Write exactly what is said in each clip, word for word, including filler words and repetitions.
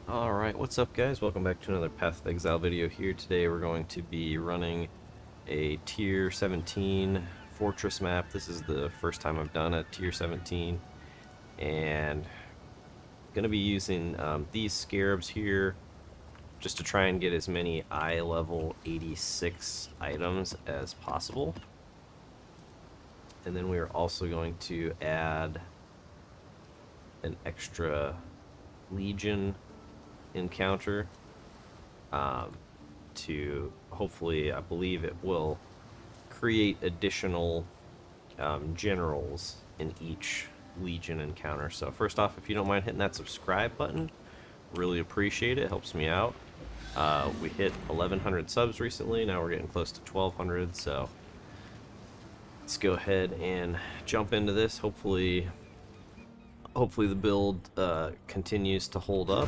Alright, what's up guys? Welcome back to another Path of Exile video here. Today we're going to be running a tier seventeen fortress map. This is the first time I've done a tier seventeen, and going to be using um, these scarabs here just to try and get as many eye level eighty-six items as possible. And then we're also going to add an extra Legion encounter um, to hopefully, I believe it will create additional um, generals in each Legion encounter. So first off, if you don't mind hitting that subscribe button, really appreciate it, helps me out. Uh, we hit eleven hundred subs recently, now we're getting close to twelve hundred, so let's go ahead and jump into this. Hopefully hopefully the build uh, continues to hold up.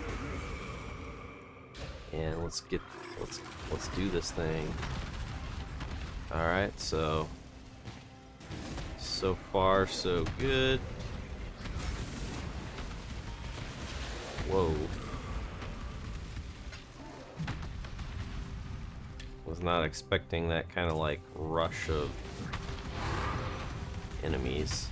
And let's get let's let's do this thing. All right, so so far so good. Whoa. Was not expecting that kind of like rush of enemies.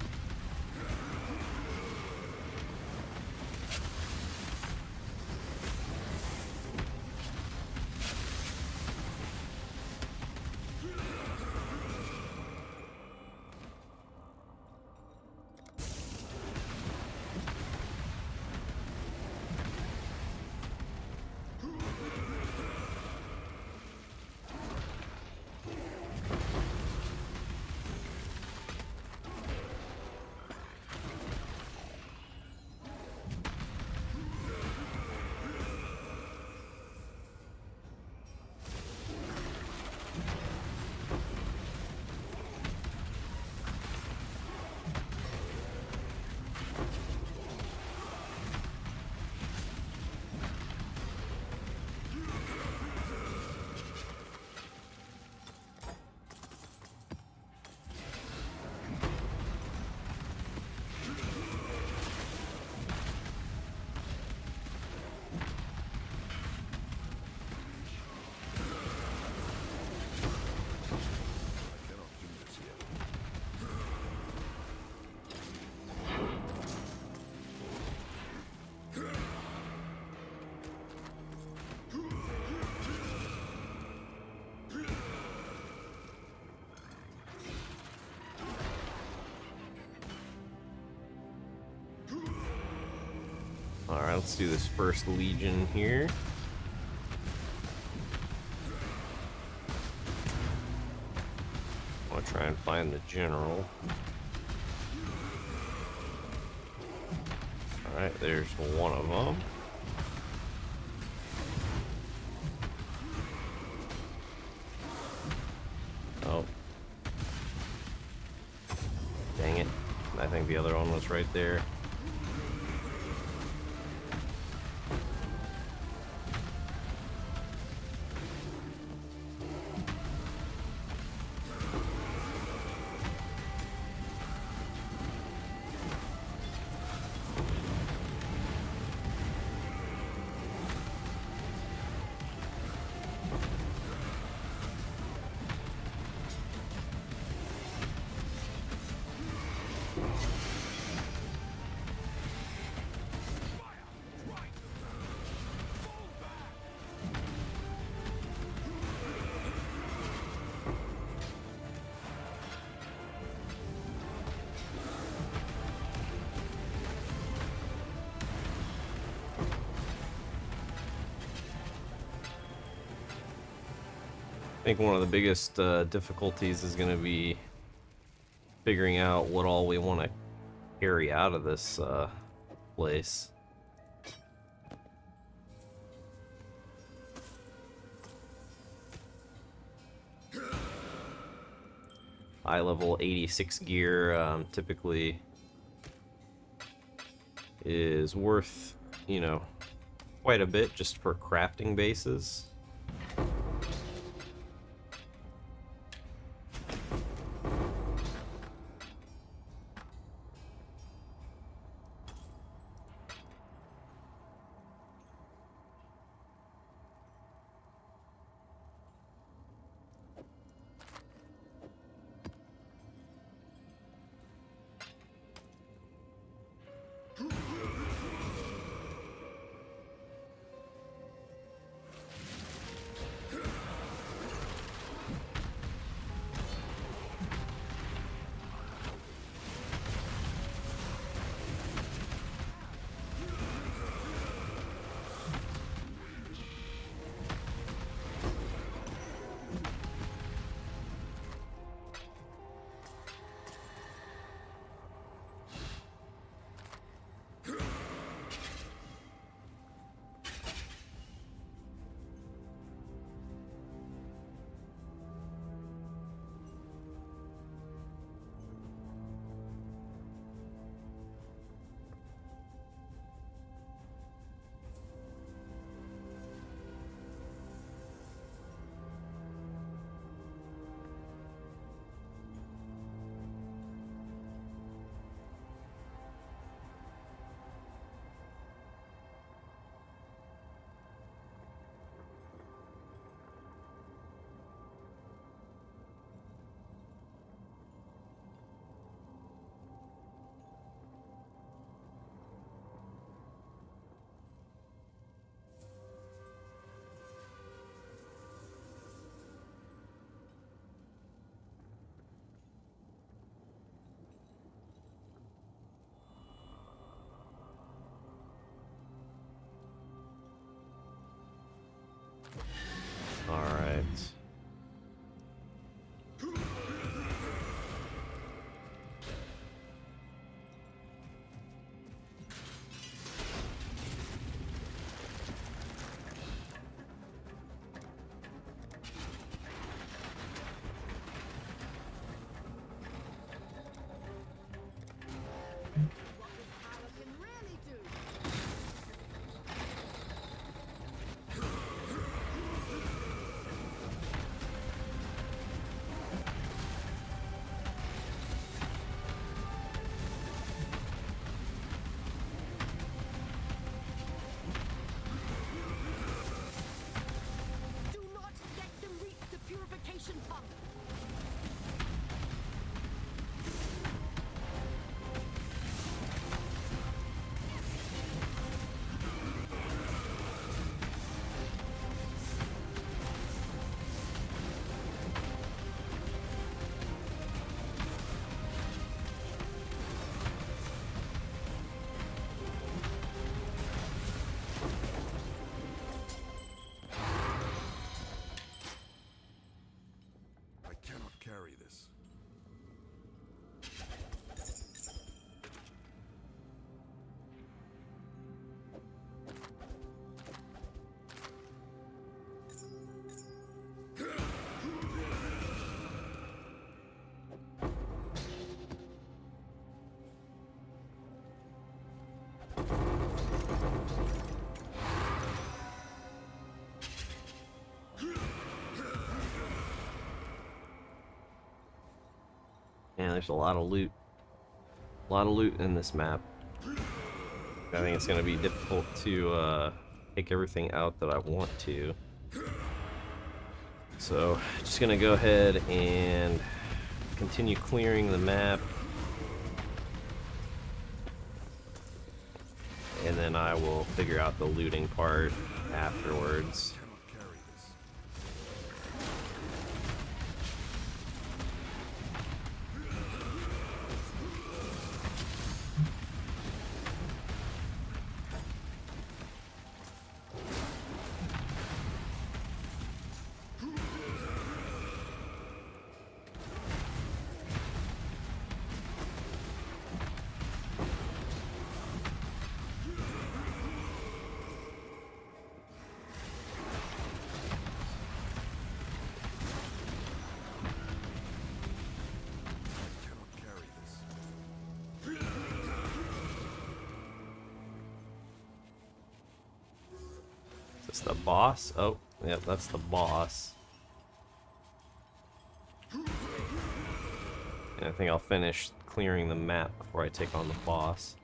Alright, let's do this first Legion here. I want to try and find the general. Alright, there's one of them. Oh. Dang it. I think the other one was right there. I think one of the biggest uh, difficulties is going to be figuring out what all we want to carry out of this uh, place. High level eighty-six gear um, typically is worth, you know, quite a bit just for crafting bases. Man, there's a lot of loot. A lot of loot in this map. I think it's going to be difficult to uh, take everything out that I want to. So, just going to go ahead and continue clearing the map. And then I will figure out the looting part afterwards. Is this the boss? Oh, yep, that's the boss. And I think I'll finish clearing the map before I take on the boss.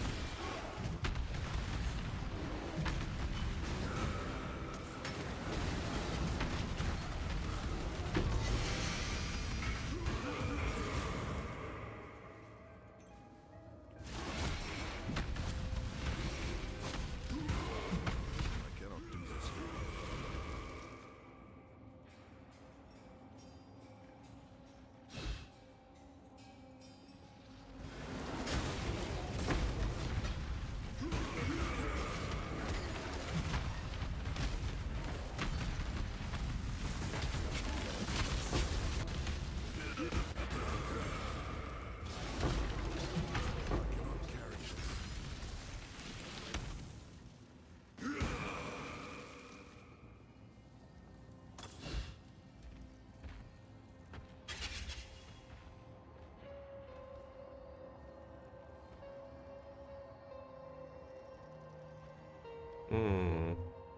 Hmm.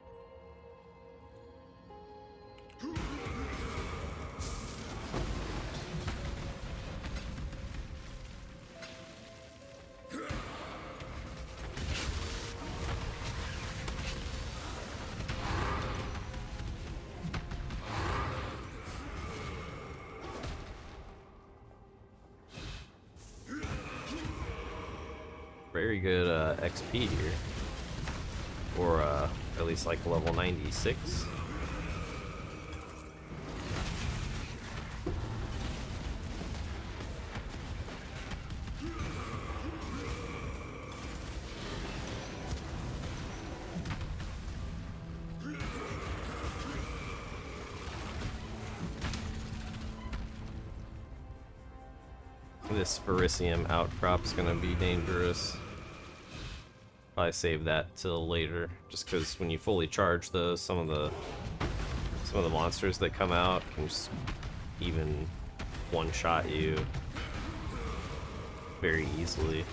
Very good uh, X P here. Or uh, at least like level ninety-six. This Verisium outcrop's gonna be dangerous. Probably save that till later, just because when you fully charge those, some of the some of the monsters that come out can just even one-shot you very easily.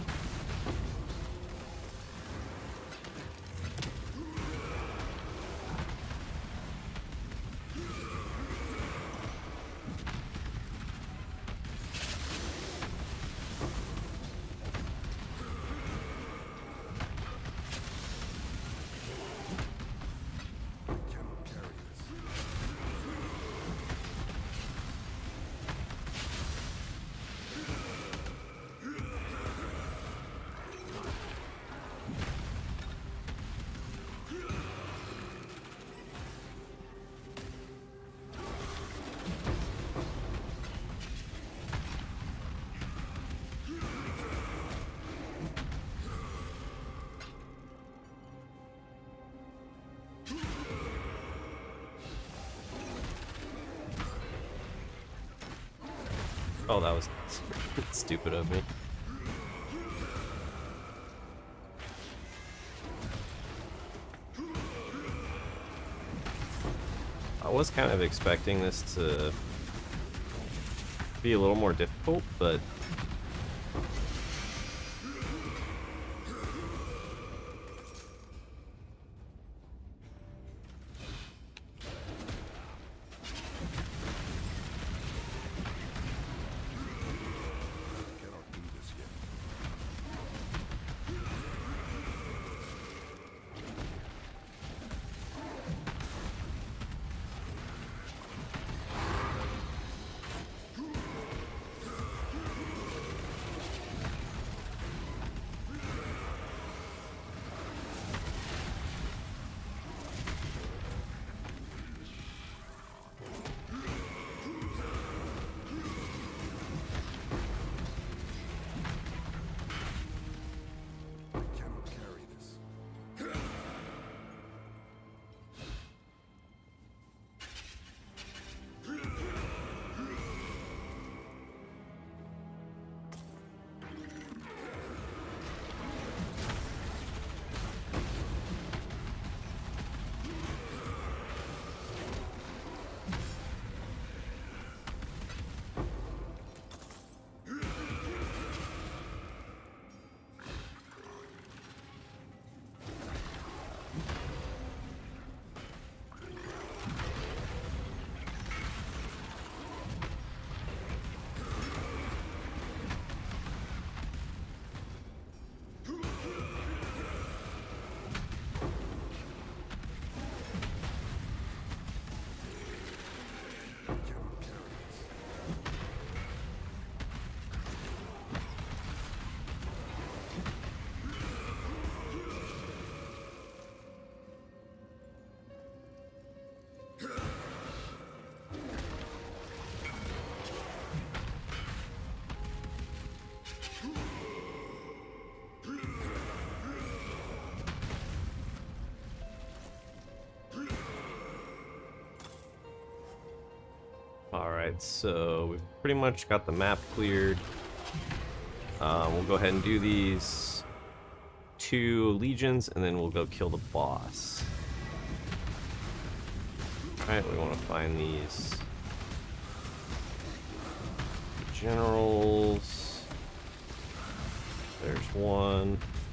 Oh, that was stupid of me. I was kind of expecting this to be a little more difficult, but Alright, so we've pretty much got the map cleared. Um, we'll go ahead and do these two legions, and then we'll go kill the boss. Alright, we want to find these generals. There's one.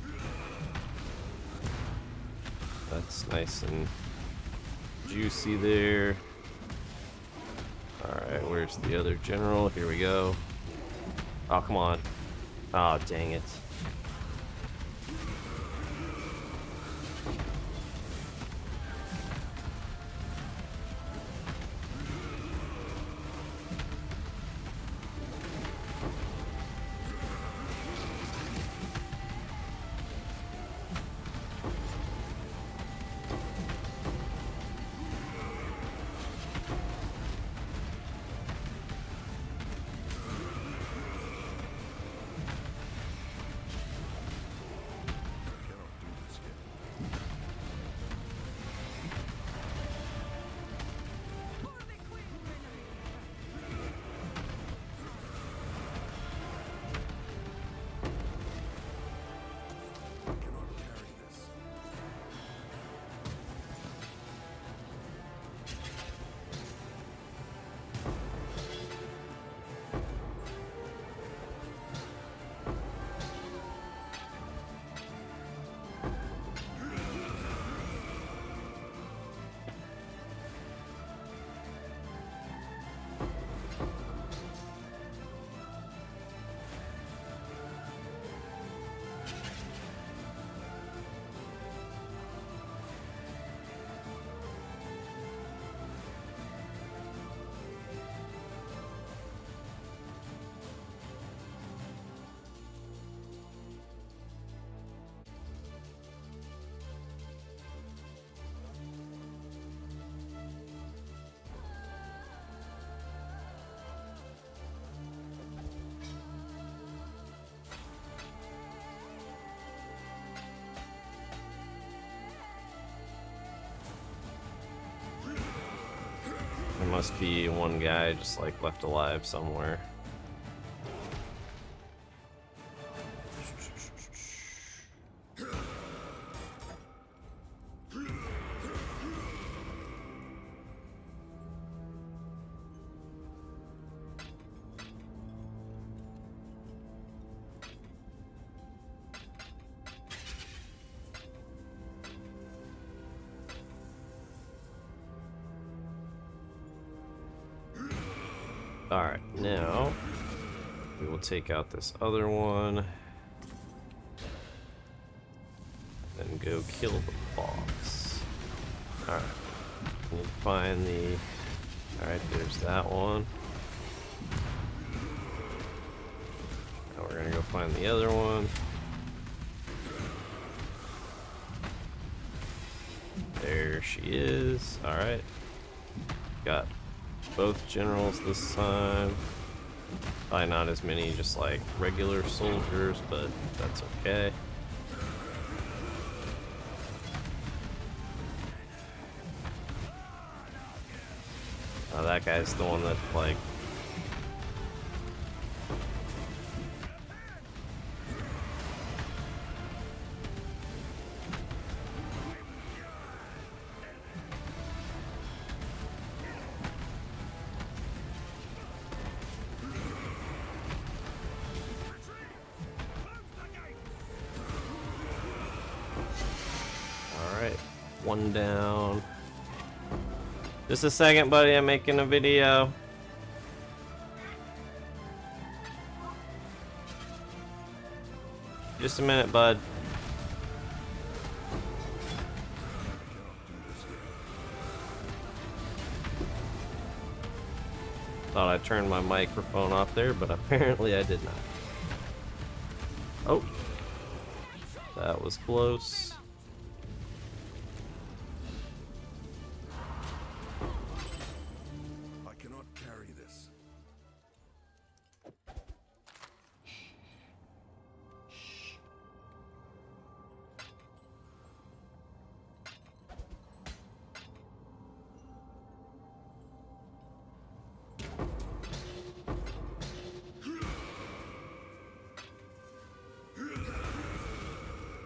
That's nice and juicy there. Alright, where's the other general? Here we go. Oh, come on. Oh, dang it. There must be one guy just like left alive somewhere. Alright, now we will take out this other one and go kill the boss. Alright, we'll find the... Alright, there's that one. Now we're gonna go find the other one. There she is. Alright. Got both generals this time. Probably not as many just like regular soldiers, but that's okay. Uh, that guy's the one that like one down. Just a second, buddy. I'm making a video. Just a minute, bud. Thought I turned my microphone off there, but apparently I did not. Oh, that was close.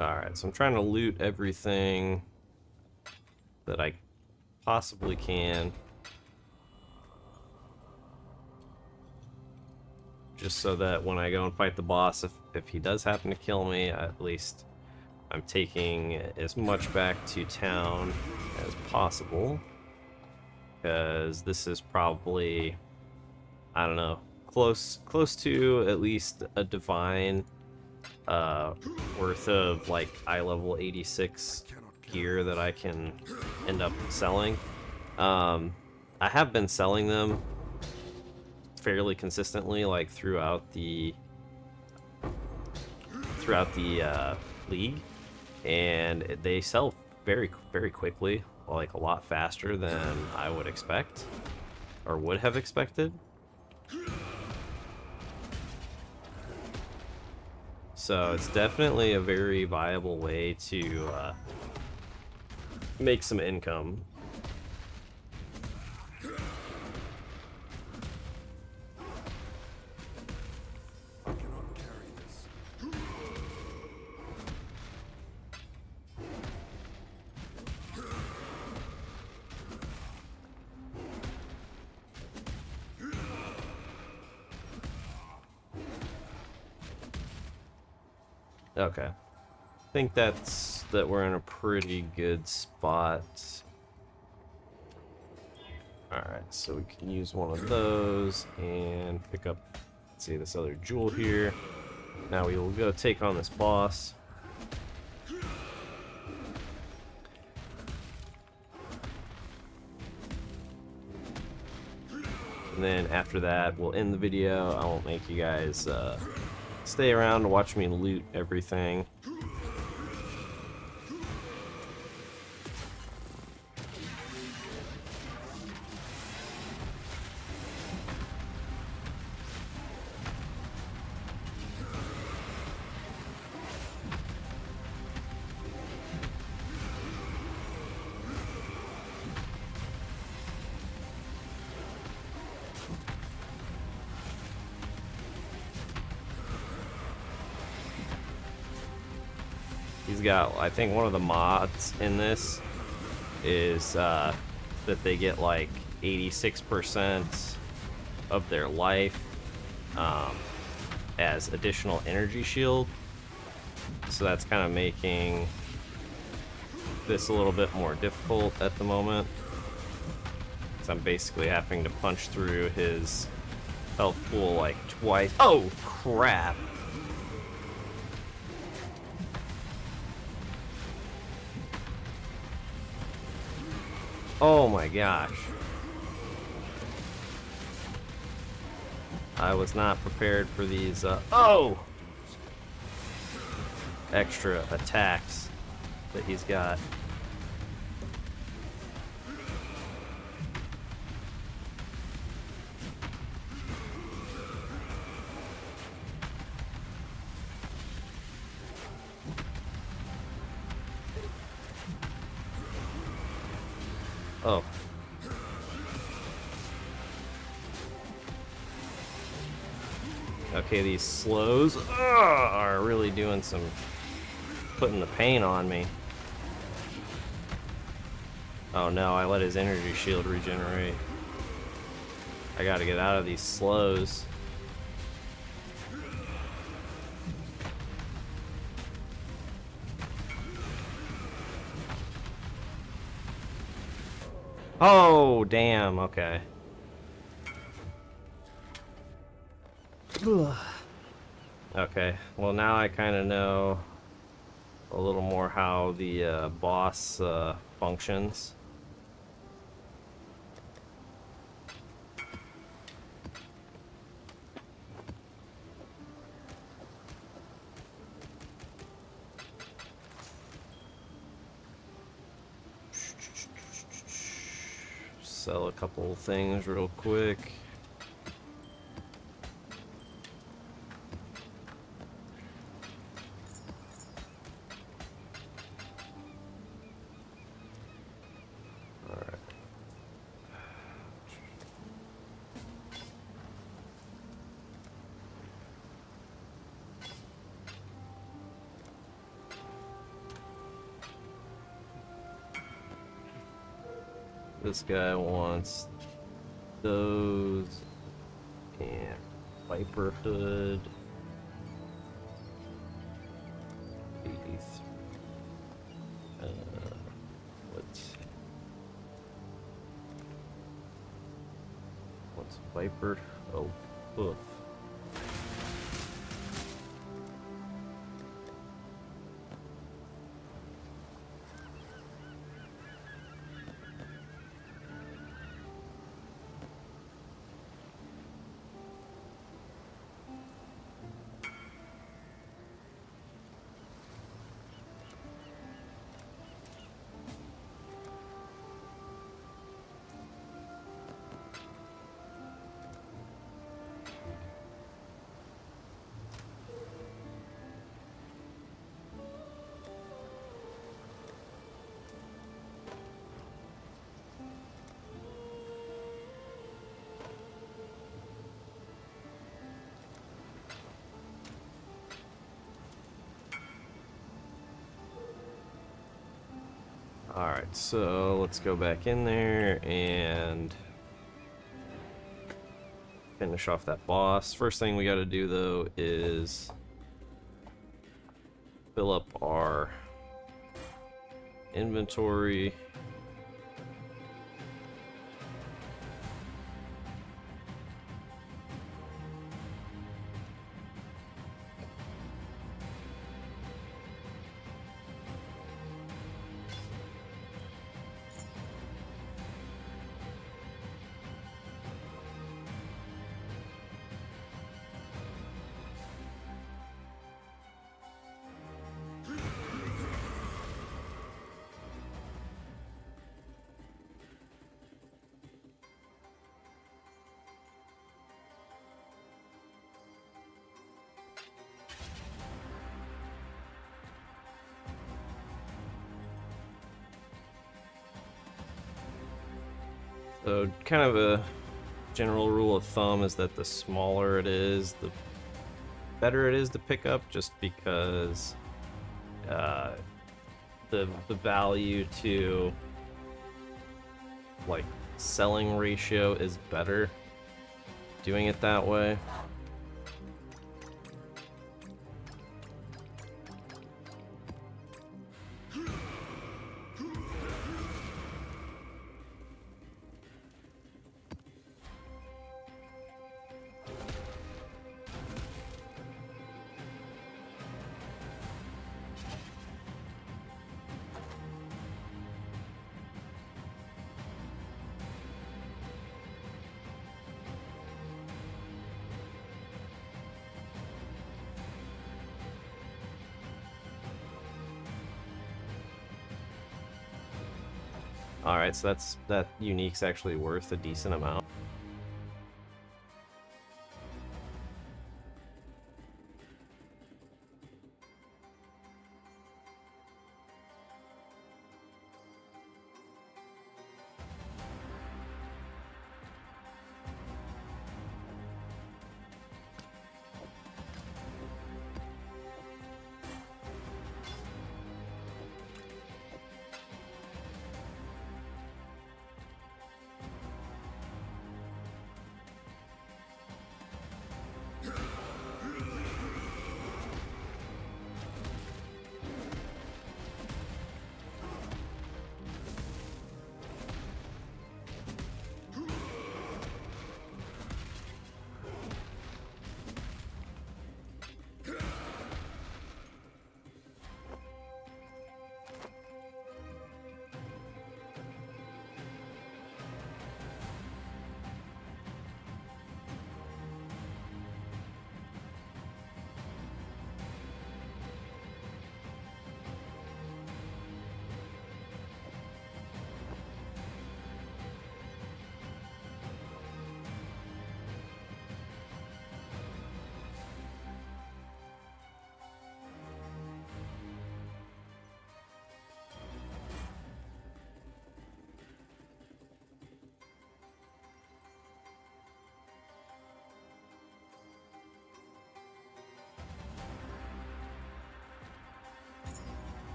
Alright, so I'm trying to loot everything that I possibly can. Just so that when I go and fight the boss, if, if he does happen to kill me, at least I'm taking as much back to town as possible. Because this is probably, I don't know, close close to at least a divine uh, worth of like eye level eighty-six gear that I can end up selling. Um, I have been selling them fairly consistently, like throughout the throughout the uh, league, and they sell very very quickly, like a lot faster than I would expect or would have expected. So it's definitely a very viable way to uh, make some income. Okay. I think that's that we're in a pretty good spot. Alright, so we can use one of those and pick up, let's see, this other jewel here. Now we will go take on this boss. And then after that, we'll end the video. I won't make you guys uh, stay around to watch me loot everything. He's got, I think one of the mods in this is uh, that they get like eighty-six percent of their life um, as additional energy shield. So that's kind of making this a little bit more difficult at the moment. So I'm basically having to punch through his health pool like twice. Oh, crap. Oh my gosh. I was not prepared for these, uh, oh! Extra attacks that he's got. Oh. Okay, these slows uh, are really doing some, putting the pain on me. Oh no, I let his energy shield regenerate. I gotta get out of these slows. Oh, damn, okay. Okay, well now I kind of know a little more how the uh, boss uh, functions. Sell a couple things real quick. This guy wants those and Viper Hood. eighty-three. Uh, what's what's Viper? Oh, hoof. Alright, so let's go back in there and finish off that boss. First thing we gotta do though is fill up our inventory. So kind of a general rule of thumb is that the smaller it is, the better it is to pick up, just because uh, the the value to like selling ratio is better doing it that way. Alright, so that's that unique's actually worth a decent amount.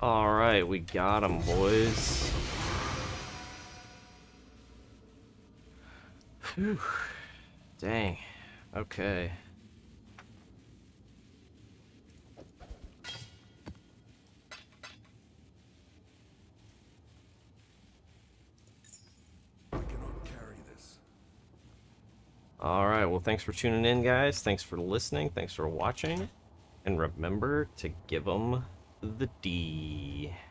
Alright, we got him, boys. Whew. Dang. Okay. Alright, well, thanks for tuning in, guys. Thanks for listening. Thanks for watching. And remember to give them the D.